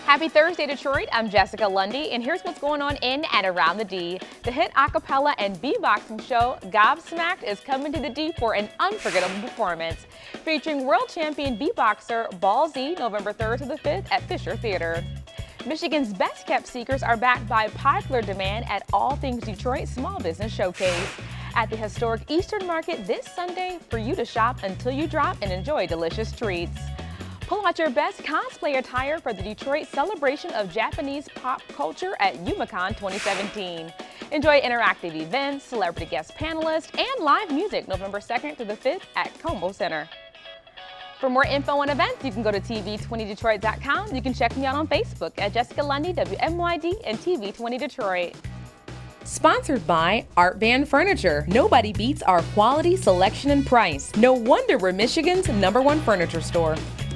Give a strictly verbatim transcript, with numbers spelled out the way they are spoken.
Happy Thursday, Detroit. I'm Jessica Lundy, and here's what's going on in and around the D. The hit acapella and b-boxing show Gobsmacked is coming to the D for an unforgettable performance, featuring world champion b-boxer Ball Z November third to the fifth at Fisher Theater. Michigan's best-kept secrets are backed by popular demand at All Things Detroit Small Business Showcase at the historic Eastern Market this Sunday for you to shop until you drop and enjoy delicious treats. Pull out your best cosplay attire for the Detroit celebration of Japanese pop culture at YumaCon twenty seventeen. Enjoy interactive events, celebrity guest panelists, and live music November second to the fifth at Como Center. For more info on events, you can go to T V twenty Detroit dot com. You can check me out on Facebook at Jessica Lundy, W M Y D, and T V twenty Detroit. Sponsored by Art Van Furniture. Nobody beats our quality, selection, and price. No wonder we're Michigan's number one furniture store.